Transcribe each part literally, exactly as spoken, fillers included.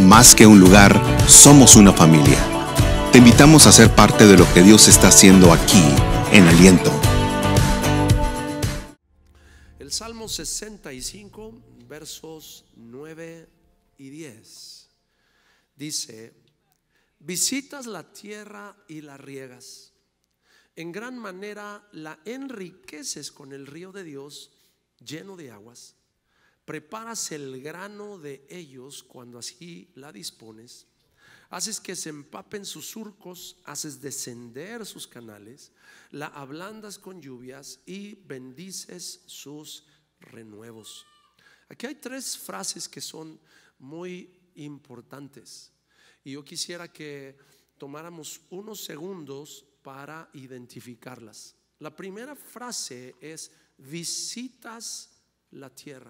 más que un lugar, somos una familia. Te invitamos a ser parte de lo que Dios está haciendo aquí, en Aliento. El Salmo sesenta y cinco, versos nueve y diez, dice: visitas la tierra y la riegas, en gran manera la enriqueces con el río de Dios lleno de aguas. Preparas el grano de ellos cuando así la dispones. Haces que se empapen sus surcos, haces descender sus canales, la ablandas con lluvias y bendices sus renuevos. Aquí hay tres frases que son muy importantes y yo quisiera que tomáramos unos segundos para identificarlas. La primera frase es: visitas la tierra.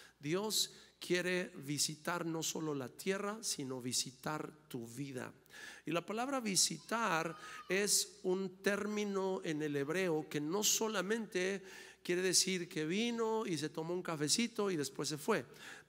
Dios quiere visitar no solo la tierra, sino visitar tu vida. Y la palabra visitar es un término en el hebreo que no solamente quiere decir que vino y se tomó un cafecito y después se fue.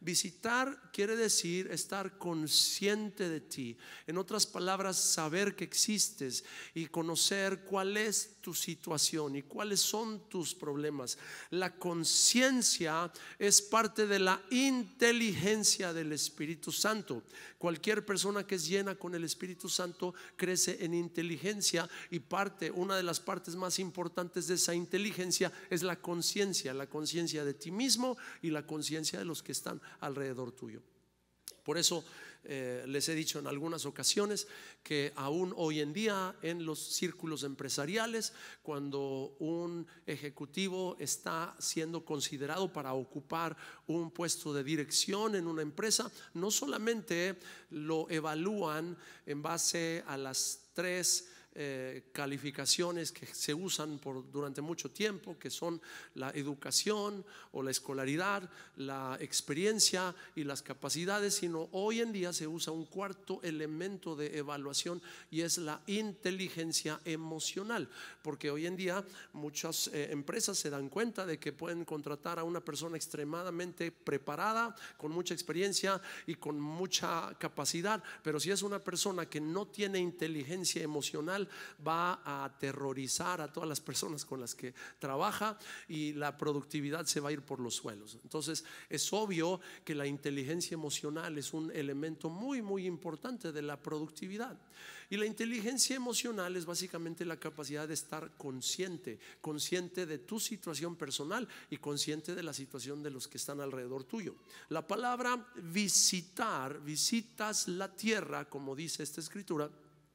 Visitar quiere decir estar consciente de ti. En otras palabras, saber que existes y conocer cuál es tu situación y cuáles son tus problemas. La conciencia es parte de la inteligencia del Espíritu Santo. Cualquier persona que es llena con el Espíritu Santo crece en inteligencia, y parte, una de las partes más importantes de esa inteligencia es la conciencia, la conciencia de ti mismo y la conciencia de los que están alrededor tuyo. Por eso eh, les he dicho en algunas ocasiones que aún hoy en día en los círculos empresariales, cuando un ejecutivo está siendo considerado para ocupar un puesto de dirección en una empresa, no solamente lo evalúan en base a las tres Eh, calificaciones que se usan por, durante mucho tiempo, que son la educación o la escolaridad, la experiencia y las capacidades, sino hoy en día se usa un cuarto elemento de evaluación y es la inteligencia emocional, porque hoy en día muchas eh, empresas se dan cuenta de que pueden contratar a una persona extremadamente preparada, con mucha experiencia y con mucha capacidad, pero si es una persona que no tiene inteligencia emocional, va a aterrorizar a todas las personas con las que trabaja y la productividad se va a ir por los suelos. Entonces es obvio que la inteligencia emocional es un elemento muy muy importante de la productividad. Y la inteligencia emocional es básicamente la capacidad de estar consciente, consciente de tu situación personal y consciente de la situación de los que están alrededor tuyo. La palabra visitar, visitas la tierra, como dice esta escritura,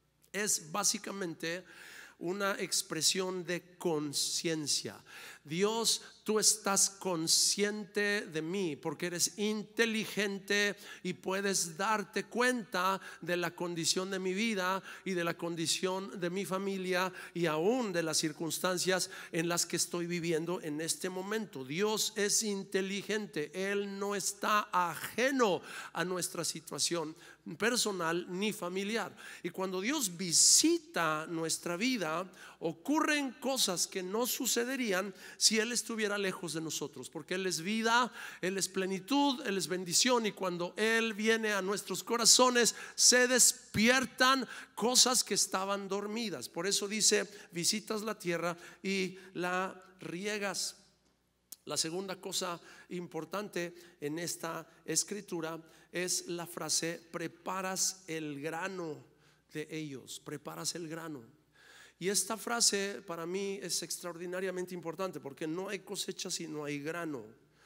es básicamente una expresión de conciencia. Dios, tú estás consciente de mí porque eres inteligente y puedes darte cuenta de la condición de mi vida y de la condición de mi familia y aún de las circunstancias en las que estoy viviendo en este momento. Dios es inteligente, Él no está ajeno a nuestra situación personal ni familiar. Y cuando Dios visita nuestra vida, ocurren cosas que no sucederían si Él estuviera lejos de nosotros, porque Él es vida, Él es plenitud, Él es bendición, y cuando Él viene a nuestros corazones se despiertan cosas que estaban dormidas. Por eso dice: visitas la tierra y la riegas. La segunda cosa importante en esta escritura es la frase: preparas el grano de ellos, preparas el grano. Y esta frase para mí es extraordinariamente importante, porque no hay cosecha si no hay grano,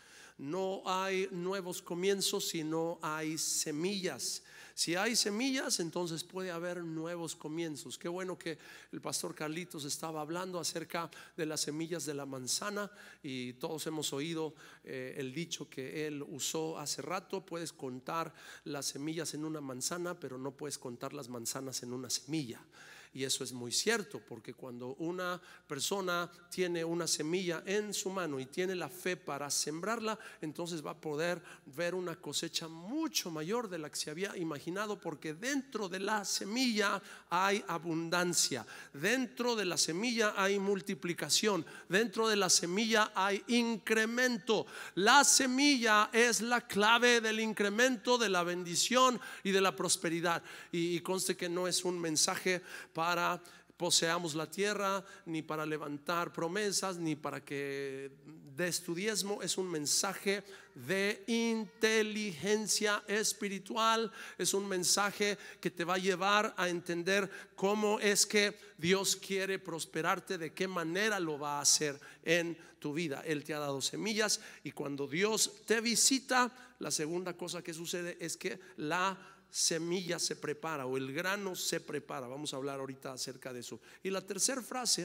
no hay nuevos comienzos si no hay semillas. Si hay semillas, entonces puede haber nuevos comienzos. Qué bueno que el pastor Carlitos estaba hablando acerca de las semillas de la manzana, y todos hemos oído eh, el dicho que él usó hace rato: puedes contar las semillas en una manzana, pero no puedes contar las manzanas en una semilla. Y eso es muy cierto, porque cuando una persona tiene una semilla en su mano y tiene la fe para sembrarla, entonces va a poder ver una cosecha mucho mayor de la que se había imaginado, porque dentro de la semilla hay abundancia, dentro de la semilla hay multiplicación, dentro de la semilla hay incremento. La semilla es la clave del incremento, de la bendición y de la prosperidad. Y, y conste que no es un mensaje para poseamos la tierra, ni para levantar promesas, ni para que des tu diezmo. Es un mensaje de inteligencia espiritual. Es un mensaje que te va a llevar a entender cómo es que Dios quiere prosperarte, de qué manera lo va a hacer en tu vida. Él te ha dado semillas, y cuando Dios te visita, la segunda cosa que sucede es que la semilla se prepara, o el grano se prepara. Vamos a hablar ahorita acerca de eso. Y la tercera frase,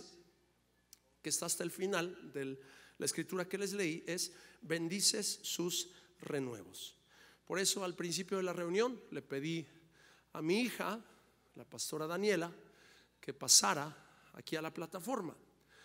que está hasta el final de la escritura que les leí, es: bendices sus renuevos. Por eso al principio de la reunión le pedí a mi hija, la pastora Daniela, que pasara aquí a la plataforma,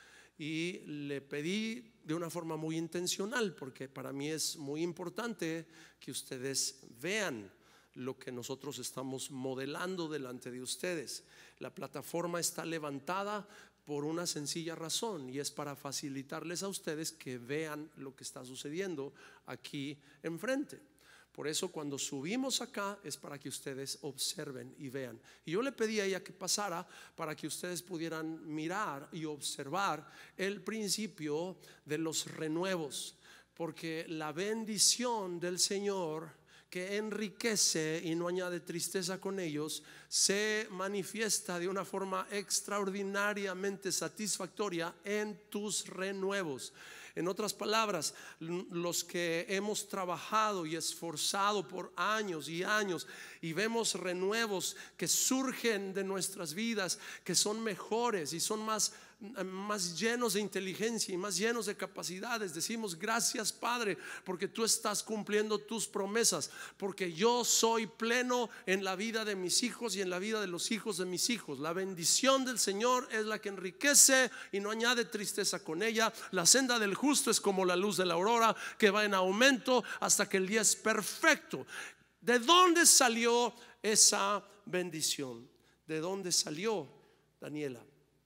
y le pedí de una forma muy intencional, porque para mí es muy importante que ustedes vean lo que nosotros estamos modelando delante de ustedes. La plataforma está levantada por una sencilla razón, y es para facilitarles a ustedes que vean lo que está sucediendo aquí enfrente. Por eso cuando subimos acá es para que ustedes observen y vean. Y yo le pedí a ella que pasara para que ustedes pudieran mirar y observar el principio de los renuevos, porque la bendición del Señor, que enriquece y no añade tristeza con ellos, se manifiesta de una forma extraordinariamente satisfactoria en tus renuevos. En otras palabras, los que hemos trabajado y esforzado por años y años y vemos renuevos que surgen de nuestras vidas, que son mejores y son más más llenos de inteligencia y más llenos de capacidades, decimos: gracias, Padre, porque tú estás cumpliendo tus promesas, porque yo soy pleno en la vida de mis hijos y en la vida de los hijos de mis hijos. La bendición del Señor es la que enriquece y no añade tristeza con ella. La senda del justo es como la luz de la aurora, que va en aumento hasta que el día es perfecto. ¿De dónde salió esa bendición? ¿De dónde salió, Daniela?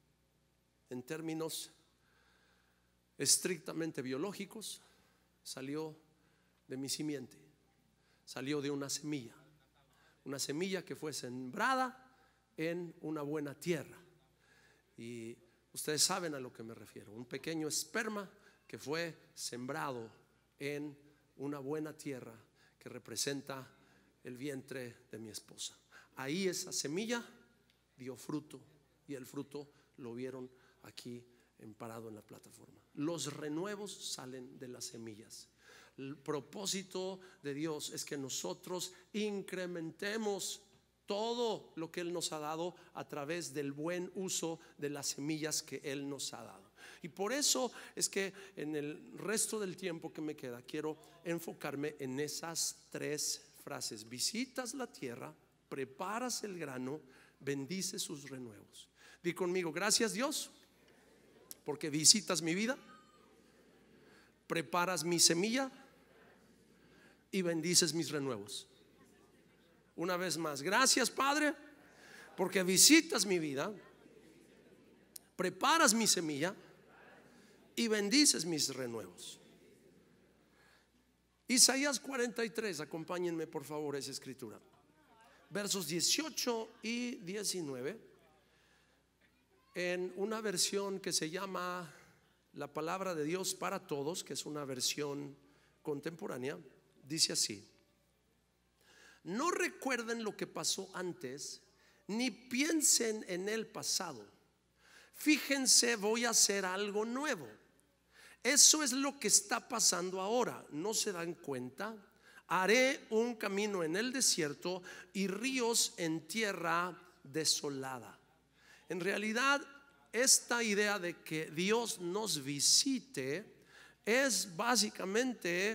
En términos estrictamente biológicos, salió de mi simiente, salió de una semilla, una semilla que fue sembrada en una buena tierra. Y ustedes saben a lo que me refiero: un pequeño esperma que fue sembrado en una buena tierra que representa el vientre de mi esposa. Ahí esa semilla dio fruto, y el fruto lo vieron aquí parado en la plataforma. Los renuevos salen de las semillas. El propósito de Dios es que nosotros incrementemos todo lo que Él nos ha dado a través del buen uso de las semillas que Él nos ha dado. Y por eso es que en el resto del tiempo que me queda quiero enfocarme en esas tres frases: visitas la tierra, preparas el grano, bendices sus renuevos. Di conmigo: gracias, Dios, porque visitas mi vida, preparas mi semilla y bendices mis renuevos. Una vez más: gracias, Padre, porque visitas mi vida, preparas mi semilla y bendices mis renuevos. Isaías cuarenta y tres, acompáñenme por favor esa escritura, versos dieciocho y diecinueve. En una versión que se llama La Palabra de Dios para Todos, que es una versión contemporánea, dice así: no recuerden lo que pasó antes, ni piensen en el pasado. Fíjense, voy a hacer algo nuevo. Eso es lo que está pasando ahora. ¿No se dan cuenta? Haré un camino en el desierto y ríos en tierra desolada. En realidad, esta idea de que Dios nos visite es básicamente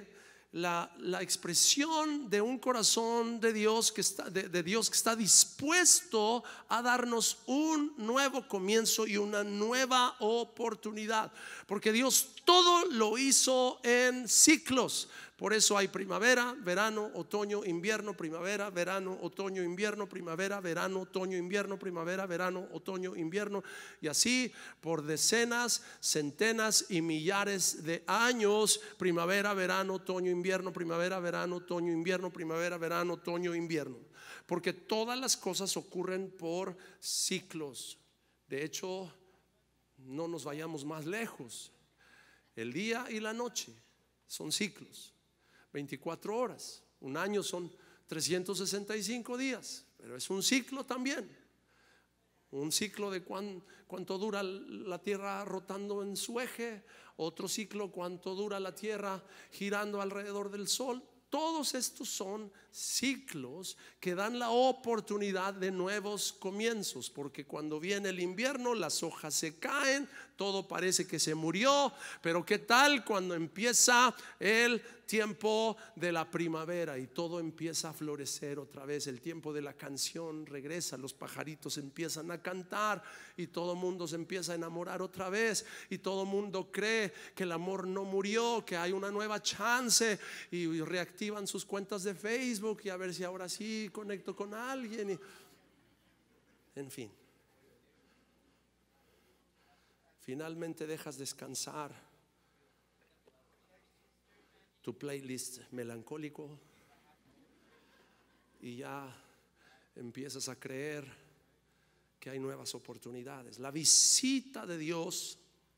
La, la expresión de un corazón de Dios que está, de, de Dios que está dispuesto a darnos un nuevo comienzo y una nueva oportunidad, porque Dios todo lo hizo en ciclos. Por eso hay primavera, verano, otoño, invierno, primavera, verano, otoño, invierno, primavera, verano, otoño, invierno, primavera, verano, otoño, invierno, y así por decenas, centenas y millares de años. Primavera, verano, otoño, invierno, primavera, verano, otoño, invierno, primavera, verano, otoño, invierno, porque todas las cosas ocurren por ciclos. De hecho, no nos vayamos más lejos. El día y la noche son ciclos, veinticuatro horas. Un año son trescientos sesenta y cinco días, pero es un ciclo también. Un ciclo de cuán, cuánto dura la tierra rotando en su eje, otro ciclo cuánto dura la tierra girando alrededor del sol. Todos estos son ciclos que dan la oportunidad de nuevos comienzos, porque cuando viene el invierno las hojas se caen, todo parece que se murió, pero ¿qué tal cuando empieza el tiempo de la primavera y todo empieza a florecer otra vez? El tiempo de la canción regresa, los pajaritos empiezan a cantar y todo el mundo se empieza a enamorar otra vez, y todo el mundo cree que el amor no murió, que hay una nueva chance, y reactivan sus cuentas de Facebook y a ver si ahora sí conecto con alguien y, en fin, finalmente dejas descansar tu playlist melancólico y ya empiezas a creer que hay nuevas oportunidades. La visita de Dios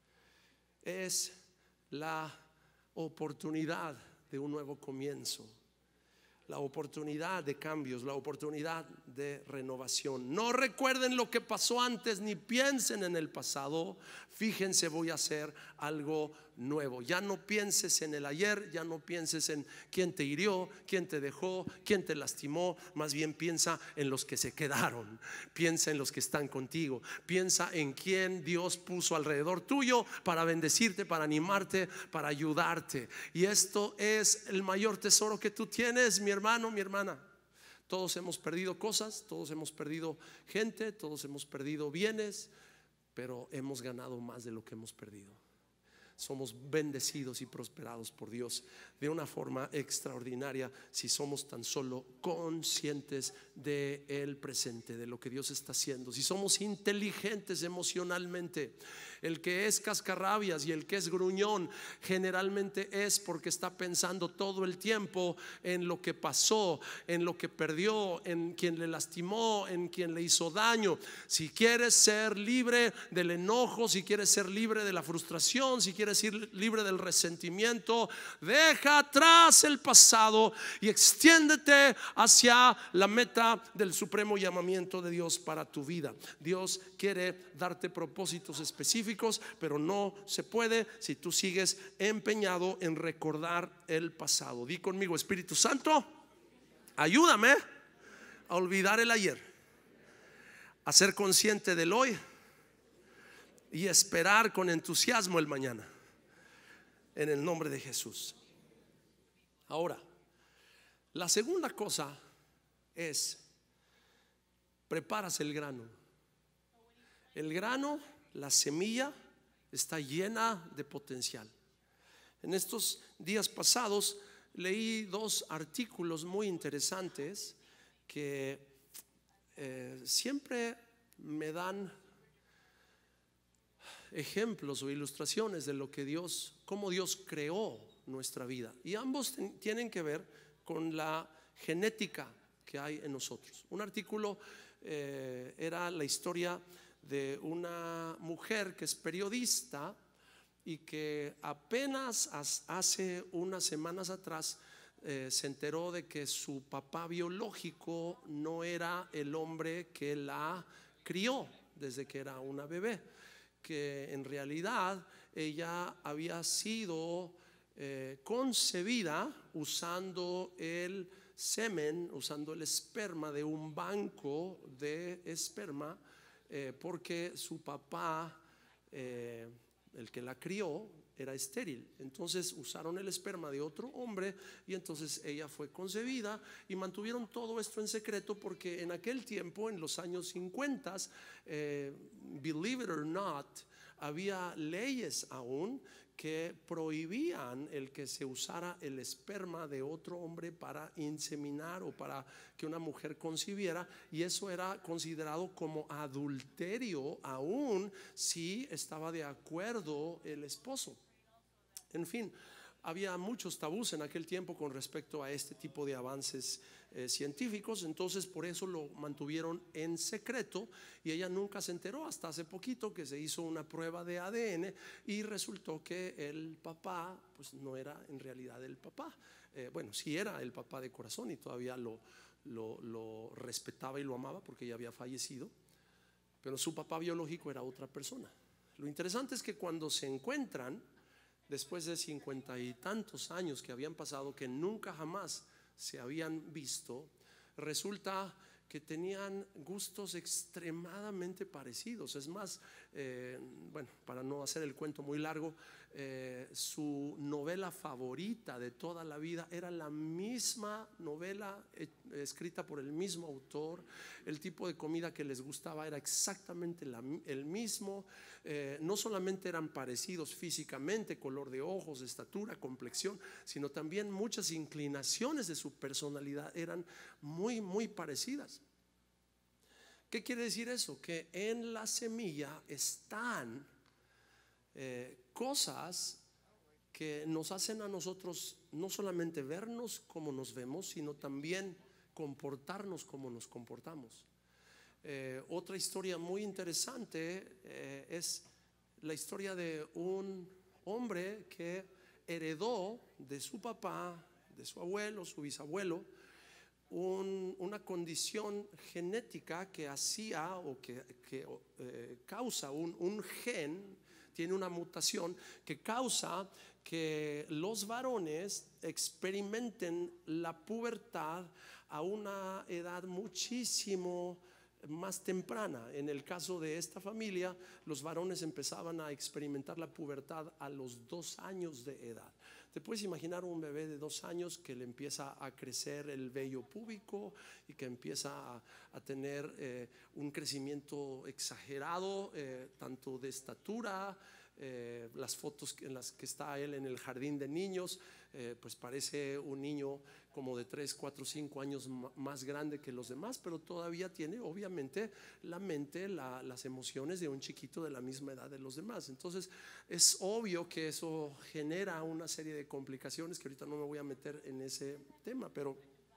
es la oportunidad de un nuevo comienzo, la oportunidad de cambios, la oportunidad de renovación. No recuerden lo que pasó antes, ni piensen en el pasado. Fíjense, voy a hacer algo nuevo. Ya no pienses en el ayer, ya no pienses en quién te hirió, quién te dejó, quién te lastimó. Más bien piensa en los que se quedaron, piensa en los que están contigo, piensa en quién Dios puso alrededor tuyo para bendecirte, para animarte, para ayudarte. Y esto es el mayor tesoro que tú tienes, mi hermano, mi hermana. Todos hemos perdido cosas, todos hemos perdido gente, todos hemos perdido bienes, pero hemos ganado más de lo que hemos perdido. Somos bendecidos y prosperados por Dios de una forma extraordinaria si somos tan solo conscientes del presente, de lo que Dios está haciendo. Si somos inteligentes emocionalmente. El que es cascarrabias y el que es gruñón generalmente es porque está pensando todo el tiempo en lo que pasó, en lo que perdió, en quien le lastimó, en quien le hizo daño. Si quieres ser libre del enojo, si quieres ser libre de la frustración, si quieres ser libre del resentimiento, deja atrás el pasado y extiéndete hacia la meta del supremo llamamiento de Dios para tu vida. Dios quiere darte propósitos específicos, pero no se puede si tú sigues empeñado en recordar el pasado. Di conmigo: Espíritu Santo, ayúdame a olvidar el ayer, a ser consciente del hoy y esperar con entusiasmo el mañana, en el nombre de Jesús. Ahora, la segunda cosa es: preparas el grano. El grano, la semilla, está llena de potencial. En estos días pasados leí dos artículos muy interesantes que eh, siempre me dan ejemplos o ilustraciones de lo que Dios, cómo Dios creó nuestra vida, y ambos ten, tienen que ver con la genética que hay en nosotros. Un artículo eh, era la historia de una mujer que es periodista y que apenas hace unas semanas atrás eh, se enteró de que su papá biológico no era el hombre que la crió desde que era una bebé, que en realidad ella había sido eh, concebida usando el semen, usando el esperma de un banco de esperma, eh, porque su papá, eh, el que la crió, era estéril. Entonces usaron el esperma de otro hombre y entonces ella fue concebida, y mantuvieron todo esto en secreto porque en aquel tiempo, en los años cincuenta, eh, believe it or not, había leyes aún que prohibían el que se usara el esperma de otro hombre para inseminar o para que una mujer concibiera, y eso era considerado como adulterio aún si estaba de acuerdo el esposo. En fin, había muchos tabús en aquel tiempo con respecto a este tipo de avances eh, científicos. Entonces por eso lo mantuvieron en secreto, y ella nunca se enteró hasta hace poquito que se hizo una prueba de A D N y resultó que el papá pues no era en realidad el papá. eh, Bueno, sí era el papá de corazón y todavía lo, lo, lo respetaba y lo amaba porque ya había fallecido, pero su papá biológico era otra persona. Lo interesante es que cuando se encuentran después de cincuenta y tantos años que habían pasado, que nunca jamás se habían visto, resulta que tenían gustos extremadamente parecidos. Es más, eh, bueno, para no hacer el cuento muy largo, eh, su novela favorita de toda la vida era la misma novela eh, escrita por el mismo autor. El tipo de comida que les gustaba era exactamente la, el mismo. Eh, no solamente eran parecidos físicamente, color de ojos, estatura, complexión, sino también muchas inclinaciones de su personalidad eran muy, muy parecidas. ¿Qué quiere decir eso? Que en la semilla están eh, cosas que nos hacen a nosotros no solamente vernos como nos vemos, sino también comportarnos como nos comportamos. Eh, otra historia muy interesante eh, es la historia de un hombre que heredó de su papá, de su abuelo, su bisabuelo, un, una condición genética que hacía o que, que eh, causa un, un gen, tiene una mutación que causa que los varones experimenten la pubertad a una edad muchísimo más temprana. En el caso de esta familia, los varones empezaban a experimentar la pubertad a los dos años de edad. Te puedes imaginar un bebé de dos años que le empieza a crecer el vello púbico y que empieza a, a tener eh, un crecimiento exagerado, eh, tanto de estatura. Eh, las fotos en las que está él en el jardín de niños, eh, pues parece un niño como de tres, cuatro, cinco años más grande que los demás, pero todavía tiene obviamente la mente, la, las emociones de un chiquito de la misma edad de los demás. Entonces es obvio que eso genera una serie de complicaciones que ahorita no me voy a meter en ese tema, pero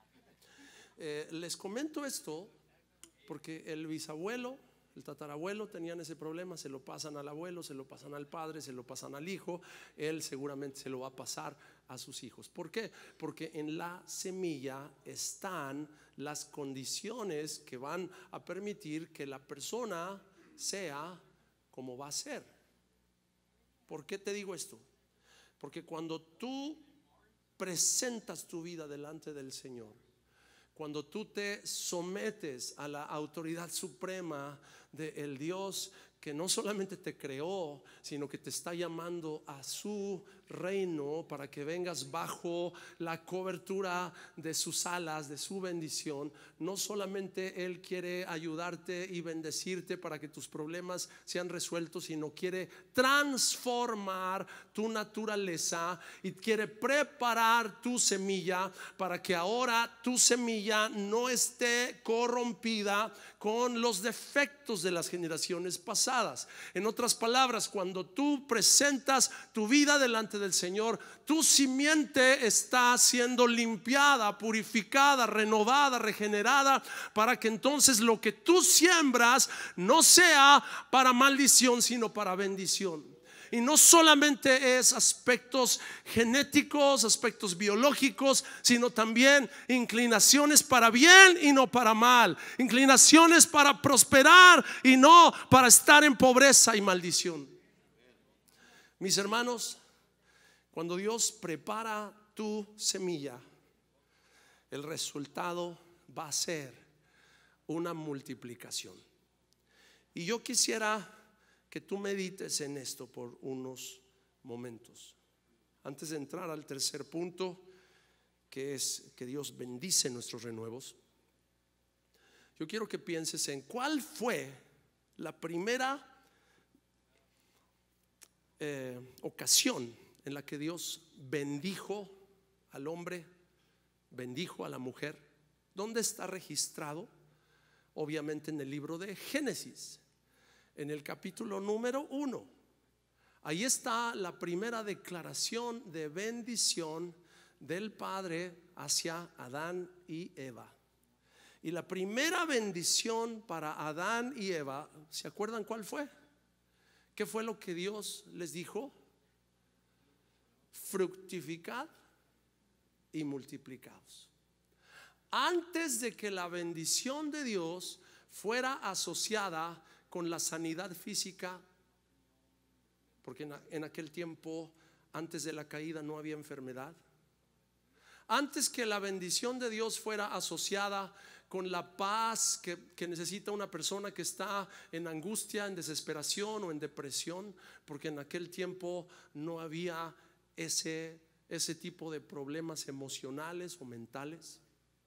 eh, les comento esto porque el bisabuelo, el tatarabuelo tenían ese problema, se lo pasan al abuelo, se lo pasan al padre, se lo pasan al hijo. Él seguramente se lo va a pasar a sus hijos. ¿Por qué? Porque en la semilla están las condiciones que van a permitir que la persona sea como va a ser. ¿Por qué te digo esto? Porque cuando tú presentas tu vida delante del Señor, cuando tú te sometes a la autoridad suprema del Dios que no solamente te creó, sino que te está llamando a su reino para que vengas bajo la cobertura de sus alas, de su bendición. No solamente Él quiere ayudarte y bendecirte para que tus problemas sean resueltos, sino quiere transformar tu naturaleza y quiere preparar tu semilla para que ahora tu semilla no esté corrompida con los defectos de las generaciones pasadas. En otras palabras, cuando tú presentas tu vida delante del Señor, tu simiente está siendo limpiada, purificada, renovada, regenerada, para que entonces lo que tú siembras no sea para maldición, sino para bendición. Y no solamente es aspectos genéticos, aspectos biológicos, sino también inclinaciones para bien y no para mal, inclinaciones para prosperar y no para estar en pobreza y maldición. Mis hermanos, cuando Dios prepara tu semilla, el resultado va a ser una multiplicación. Y yo quisiera que tú medites en esto por unos momentos. Antes de entrar al tercer punto, que es que Dios bendice nuestros renuevos, yo quiero que pienses en cuál fue la primera eh, ocasión en la que Dios bendijo al hombre, bendijo a la mujer. ¿Dónde está registrado? Obviamente en el libro de Génesis, en el capítulo número uno. Ahí está la primera declaración de bendición del Padre hacia Adán y Eva. Y la primera bendición para Adán y Eva, ¿se acuerdan cuál fue? ¿Qué fue lo que Dios les dijo? Fructificad y multiplicaos. Antes de que la bendición de Dios fuera asociada con la sanidad física, porque en, en aquel tiempo, antes de la caída, no había enfermedad. Antes que la bendición de Dios fuera asociada con la paz que, que necesita una persona que está en angustia, en desesperación o en depresión, porque en aquel tiempo no había ese, ese tipo de problemas emocionales o mentales.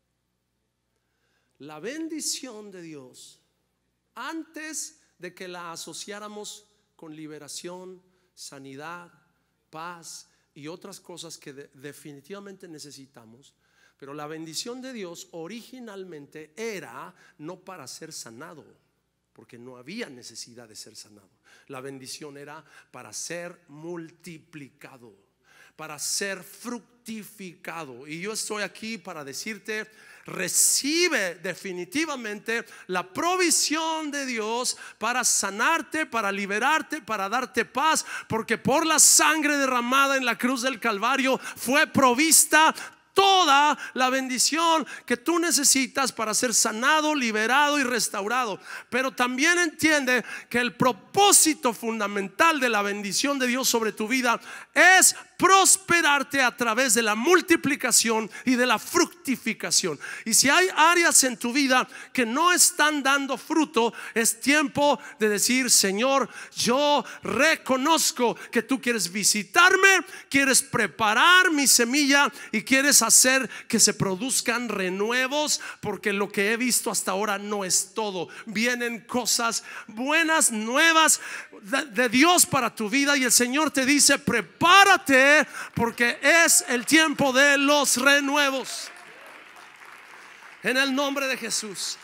La bendición de Dios, antes de que la asociáramos con liberación, sanidad, paz y otras cosas que de, definitivamente necesitamos, pero la bendición de Dios originalmente era no para ser sanado, porque no había necesidad de ser sanado. La bendición era para ser multiplicado, para ser fructificado. Y yo estoy aquí para decirte: recibe definitivamente la provisión de Dios para sanarte, para liberarte, para darte paz, porque por la sangre derramada en la cruz del Calvario fue provista toda la bendición que tú necesitas para ser sanado, liberado y restaurado. Pero también entiende que el propósito fundamental de la bendición de Dios sobre tu vida es prosperarte a través de la multiplicación y de la fructificación. Y si hay áreas en tu vida que no están dando fruto, es tiempo de decir: Señor, yo reconozco que tú quieres visitarme, quieres preparar mi semilla y quieres hacer que se produzcan renuevos, porque lo que he visto hasta ahora no es todo. Vienen cosas buenas, nuevas de, de Dios para tu vida, y el Señor te dice: prepárate, porque es el tiempo de los renuevos. En el nombre de Jesús.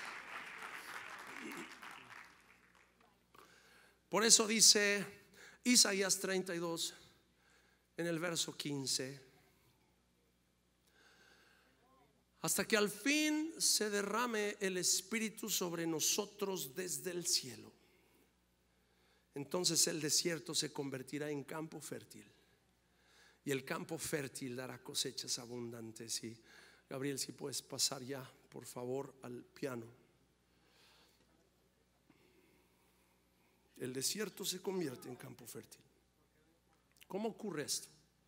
Por eso dice Isaías treinta y dos en el verso quince: hasta que al fin se derrame el Espíritu sobre nosotros desde el cielo, entonces el desierto se convertirá en campo fértil, y el campo fértil dará cosechas abundantes. Y Gabriel, si puedes pasar ya, por favor, al piano. El desierto se convierte en campo fértil. ¿Cómo ocurre esto?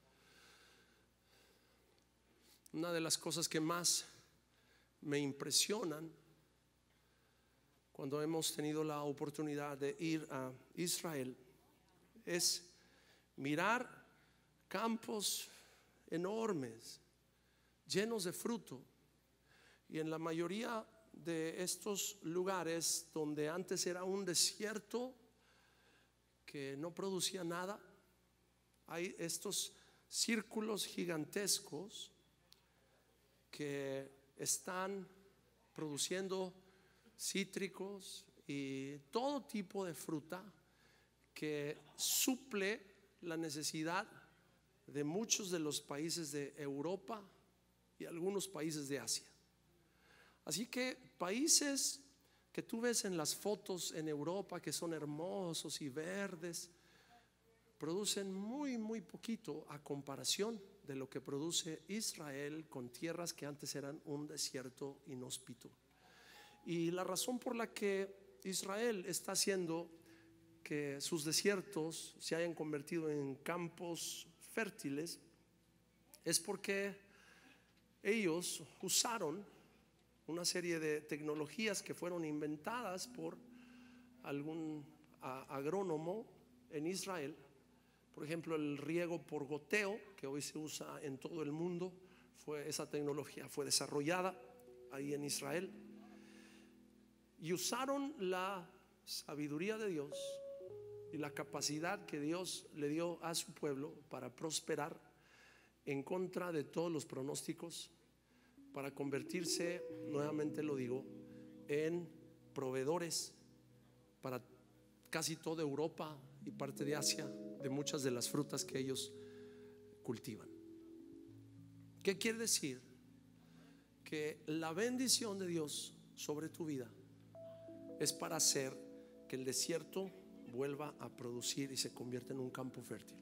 Una de las cosas que más me impresionan cuando hemos tenido la oportunidad de ir a Israel es mirar campos enormes, llenos de fruto. Y en la mayoría de estos lugares donde antes era un desierto que no producía nada, hay estos círculos gigantescos que están produciendo cítricos y todo tipo de fruta que suple la necesidad de muchos de los países de Europa y algunos países de Asia. Así que países que tú ves en las fotos en Europa, que son hermosos y verdes, producen muy muy poquito a comparación de lo que produce Israel con tierras que antes eran un desierto inhóspito. Y la razón por la que Israel está haciendo que sus desiertos se hayan convertido en campos fértiles es porque ellos usaron una serie de tecnologías que fueron inventadas por algún agrónomo en Israel, Por ejemplo, el riego por goteo, que hoy se usa en todo el mundo, fue, esa tecnología fue desarrollada ahí en Israel. Y usaron la sabiduría de Dios y la capacidad que Dios le dio a su pueblo para prosperar en contra de todos los pronósticos, para convertirse, nuevamente lo digo, en proveedores para casi toda Europa y parte de Asia de muchas de las frutas que ellos cultivan. ¿Qué quiere decir? Que la bendición de Dios sobre tu vida es para hacer que el desierto vuelva a producir y se convierta en un campo fértil.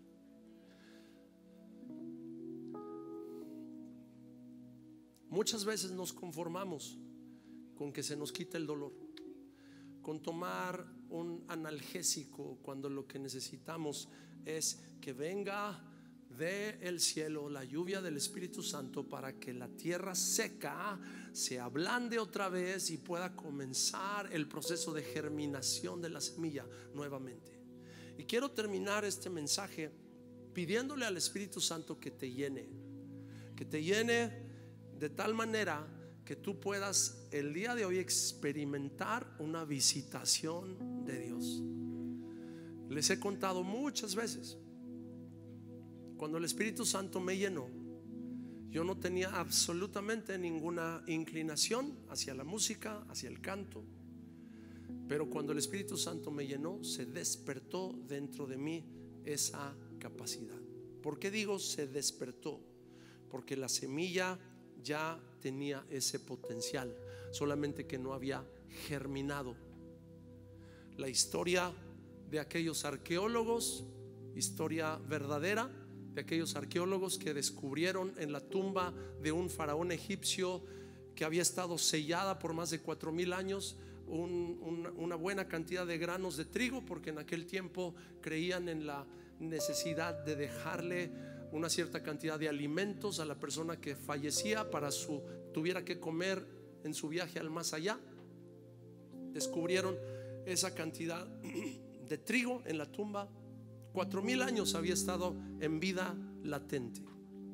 Muchas veces nos conformamos con que se nos quite el dolor, con tomar un analgésico, cuando lo que necesitamos es que venga del cielo la lluvia del Espíritu Santo para que la tierra seca se ablande otra vez y pueda comenzar el proceso de germinación de la semilla nuevamente. Y quiero terminar este mensaje pidiéndole al Espíritu Santo que te llene, que te llene de tal manera que tú puedas el día de hoy experimentar una visitación de Dios. Les he contado muchas veces, cuando el Espíritu Santo me llenó, yo no tenía absolutamente ninguna inclinación hacia la música, hacia el canto, pero cuando el Espíritu Santo me llenó, se despertó dentro de mí esa capacidad. ¿Por qué digo se despertó? Porque la semilla ya tenía ese potencial, solamente que no había germinado. La historia de aquellos arqueólogos, historia verdadera, de aquellos arqueólogos que descubrieron en la tumba de un faraón egipcio que había estado sellada por más de cuatro mil años un, un, una buena cantidad de granos de trigo, porque en aquel tiempo creían en la necesidad de dejarle una cierta cantidad de alimentos a la persona que fallecía para su tuviera que comer en su viaje al más allá. Descubrieron esa cantidad de trigo en la tumba. Cuatro mil años había estado en vida latente.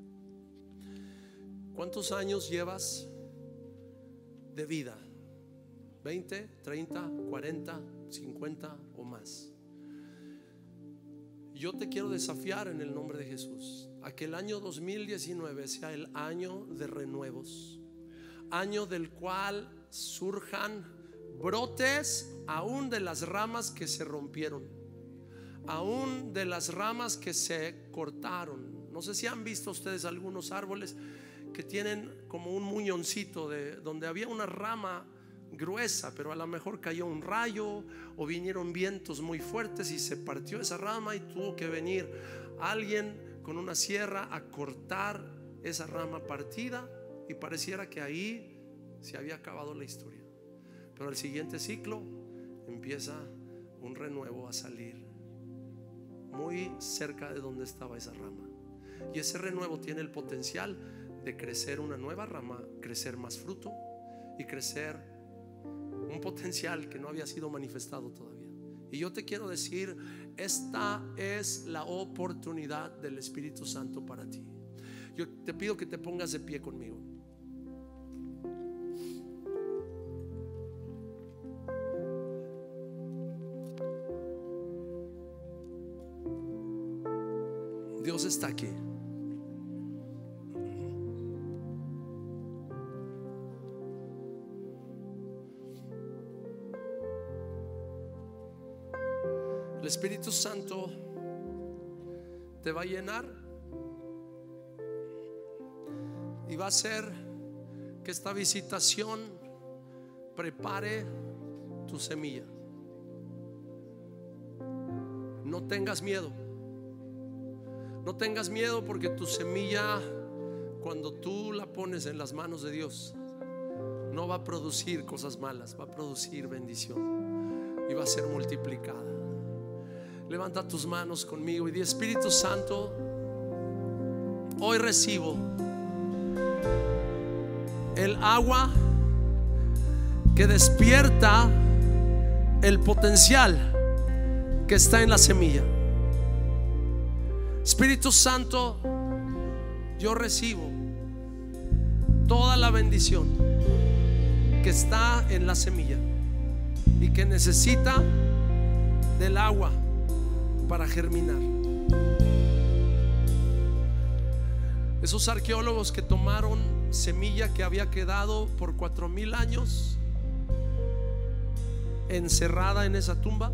¿Cuántos años llevas de vida? ¿veinte, treinta, cuarenta, cincuenta o más? Yo te quiero desafiar en el nombre de Jesús a que el año dos mil diecinueve sea el año de renuevos, año del cual surjan brotes aún de las ramas que se rompieron, aún de las ramas que se cortaron. No sé si han visto ustedes algunos árboles que tienen como un muñoncito de donde había una rama gruesa, pero a lo mejor cayó un rayo o vinieron vientos muy fuertes y se partió esa rama y tuvo que venir alguien con una sierra a cortar esa rama partida, y pareciera que ahí se había acabado la historia. Pero el siguiente ciclo empieza un renuevo a salir muy cerca de donde estaba esa rama, y ese renuevo tiene el potencial de crecer una nueva rama, crecer más fruto y crecer un potencial que no había sido manifestado todavía. Y yo te quiero decir, esta es la oportunidad del Espíritu Santo para ti. Yo te pido que te pongas de pie conmigo. Dios está aquí. El Espíritu Santo te va a llenar y va a hacer que esta visitación prepare tu semilla. No tengas miedo. No tengas miedo, porque tu semilla, cuando tú la pones en las manos de Dios, no va a producir cosas malas, va a producir bendición y va a ser multiplicada. Levanta tus manos conmigo y di: Espíritu Santo, hoy recibo el agua que despierta el potencial que está en la semilla. Espíritu Santo, yo recibo toda la bendición que está en la semilla y que necesita del agua para germinar. Esos arqueólogos que tomaron semilla que había quedado por cuatro mil años encerrada en esa tumba,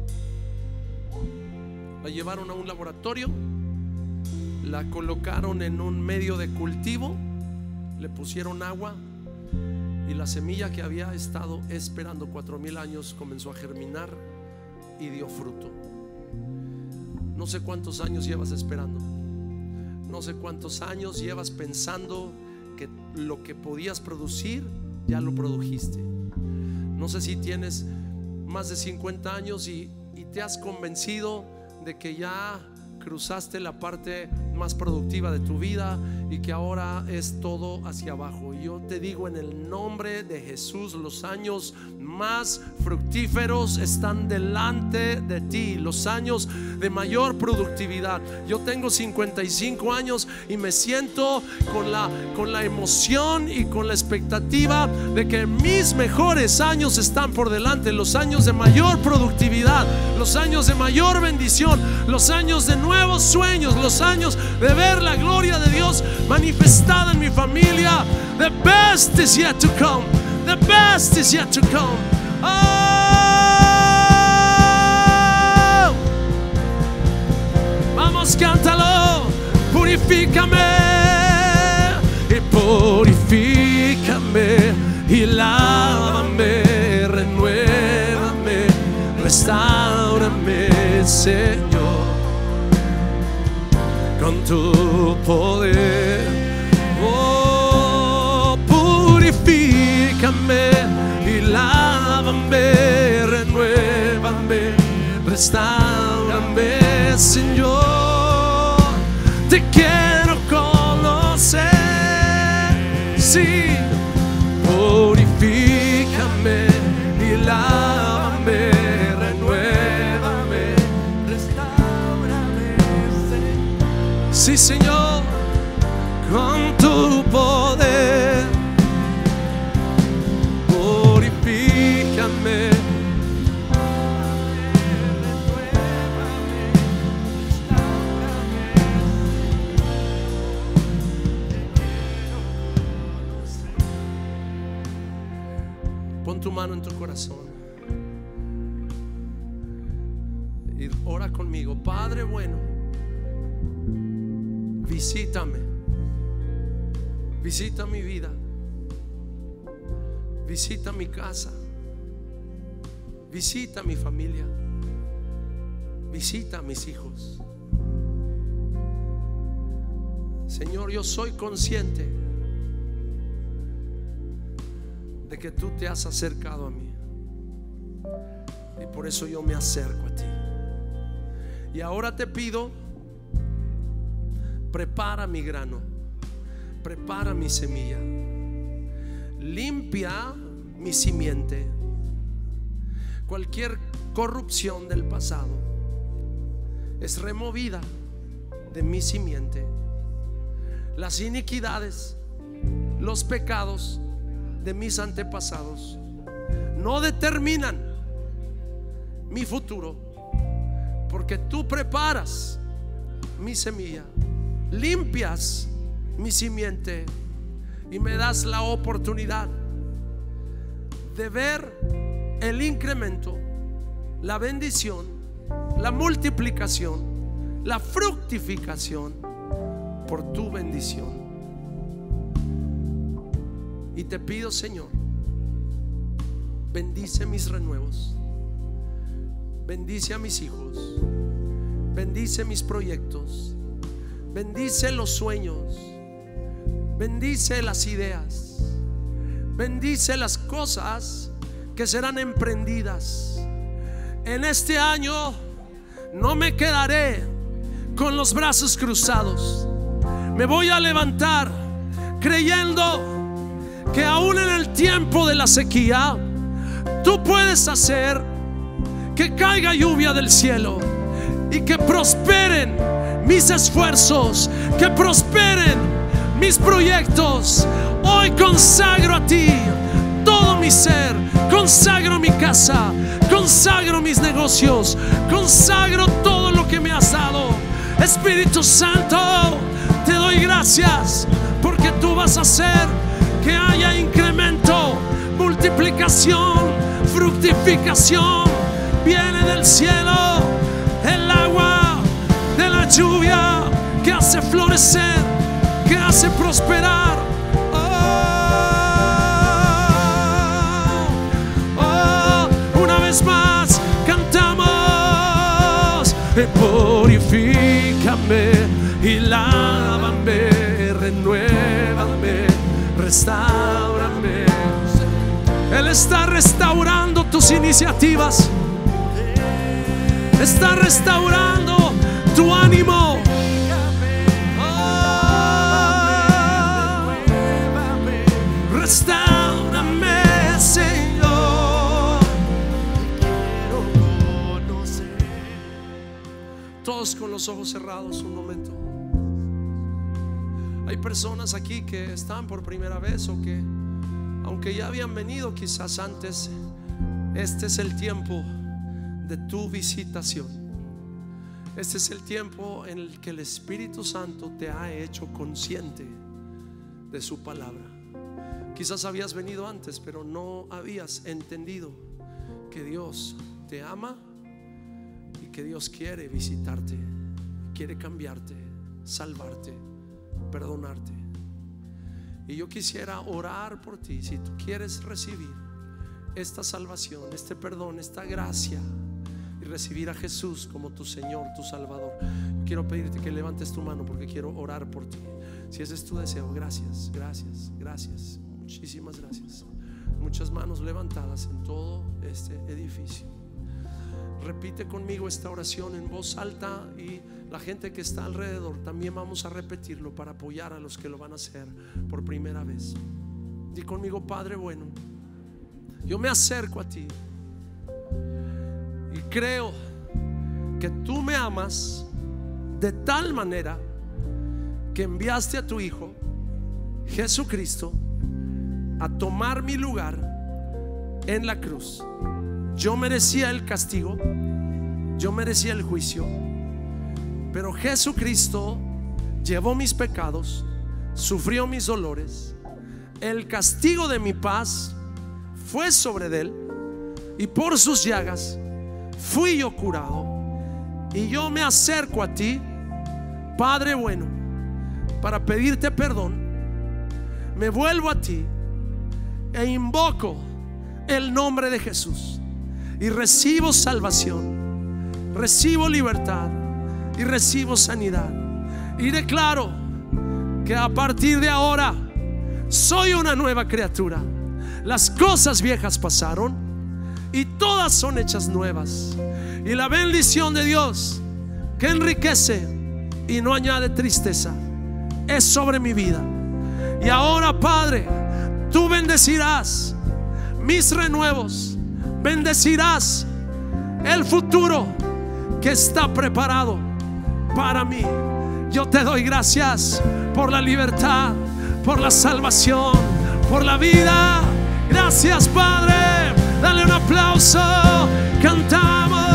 la llevaron a un laboratorio, la colocaron en un medio de cultivo, le pusieron agua y la semilla que había estado esperando cuatro mil años comenzó a germinar y dio fruto. No sé cuántos años llevas esperando, no sé cuántos años llevas pensando que lo que podías producir ya lo produjiste. No sé si tienes más de cincuenta años y, y te has convencido de que ya cruzaste la parte más productiva de tu vida y que ahora es todo hacia abajo. Y yo te digo, en el nombre de Jesús, los años más fructíferos están delante de ti, los años de mayor productividad. Yo tengo cincuenta y cinco años y me siento con la, con la emoción y con la expectativa de que mis mejores años están por delante, los años de mayor productividad, los años de mayor bendición, los años de nuevos sueños, los años de ver la gloria de Dios manifestada en mi familia. The best is yet to come. The best is yet to come. Oh, vamos, cántalo. Purifícame y purifícame y lávame, renuévame, restáurame, Señor, con tu poder. Oh, purifícame y lávame, renuévame, restáurame, Señor. Te quiero conocer, sí. Purifícame y lávame, renuévame, restáurame, Señor. Sí, Señor, con tu poder. Purifícame, pon tu mano en tu corazón y ora conmigo. Padre bueno, visítame, visita mi vida, visita mi casa, visita mi familia, visita a mis hijos. Señor, yo soy consciente de que tú te has acercado a mí y por eso yo me acerco a ti. Y ahora te pido, prepara mi grano, prepara mi semilla, limpia mi simiente. Cualquier corrupción del pasado es removida de mi simiente. Las iniquidades, los pecados de mis antepasados no determinan mi futuro, porque tú preparas mi semilla, limpias mi simiente y me das la oportunidad de ver el incremento, la bendición, la multiplicación, la fructificación por tu bendición. Y te pido, Señor, bendice mis renuevos, bendice a mis hijos, bendice mis proyectos, bendice los sueños, bendice las ideas, bendice las cosas que serán emprendidas. En este año no me quedaré con los brazos cruzados. Me voy a levantar creyendo que aún en el tiempo de la sequía tú puedes hacer que caiga lluvia del cielo y que prosperen mis esfuerzos, que prosperen mis proyectos. Hoy consagro a ti todo mi ser, consagro mi casa, consagro mis negocios, consagro todo lo que me has dado. Espíritu Santo, te doy gracias porque tú vas a hacer que haya incremento, multiplicación, fructificación. Viene del cielo el agua de la lluvia que hace florecer, que hace prosperar. Oh, oh, una vez más cantamos: purifícame y lávame, renuévame, restáurame. Él está restaurando tus iniciativas, está restaurando tu ánimo. Oh, restáurame, Señor. Quiero conocer. Todos con los ojos cerrados un momento. Hay personas aquí que están por primera vez o que, aunque ya habían venido quizás antes, este es el tiempo de tu visitación. Este es el tiempo en el que el Espíritu Santo te ha hecho consciente de su palabra. Quizás habías venido antes, pero no habías entendido que Dios te ama y que Dios quiere visitarte, quiere cambiarte, salvarte, perdonarte. Y yo quisiera orar por ti. Si tú quieres recibir esta salvación, este perdón, esta gracia, y recibir a Jesús como tu Señor, tu Salvador, quiero pedirte que levantes tu mano porque quiero orar por ti. Si ese es tu deseo, gracias, gracias, gracias, muchísimas gracias. Muchas manos levantadas en todo este edificio. Repite conmigo esta oración en voz alta, y la gente que está alrededor también vamos a repetirlo para apoyar a los que lo van a hacer por primera vez. Di conmigo: Padre bueno, yo me acerco a ti y creo que tú me amas de tal manera que enviaste a tu Hijo Jesucristo a tomar mi lugar en la cruz. Yo merecía el castigo, yo merecía el juicio, pero Jesucristo llevó mis pecados, sufrió mis dolores. El castigo de mi paz fue sobre él, y por sus llagas fui yo curado. Y yo me acerco a ti, Padre bueno, para pedirte perdón. Me vuelvo a ti e invoco el nombre de Jesús y recibo salvación, recibo libertad y recibo sanidad. Y declaro que a partir de ahora soy una nueva criatura. Las cosas viejas pasaron y todas son hechas nuevas. Y la bendición de Dios, que enriquece y no añade tristeza, es sobre mi vida. Y ahora, Padre, tú bendecirás mis renuevos, bendecirás el futuro que está preparado para mí. Yo te doy gracias por la libertad, por la salvación, por la vida. Gracias, Padre. Dale un aplauso. Cantamos: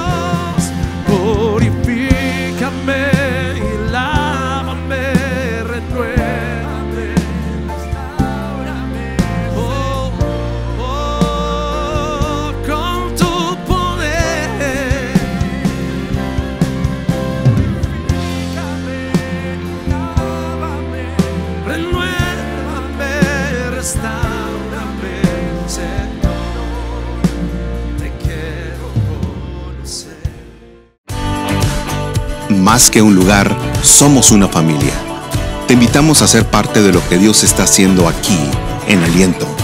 purifícame y lávame, renuévame, restaurame. Oh, oh, con tu poder. Purifícame, lávame, renuévame, restaurame, Señor. Te quiero conocer. Más que un lugar, somos una familia. Te invitamos a ser parte de lo que Dios está haciendo aquí, en Aliento.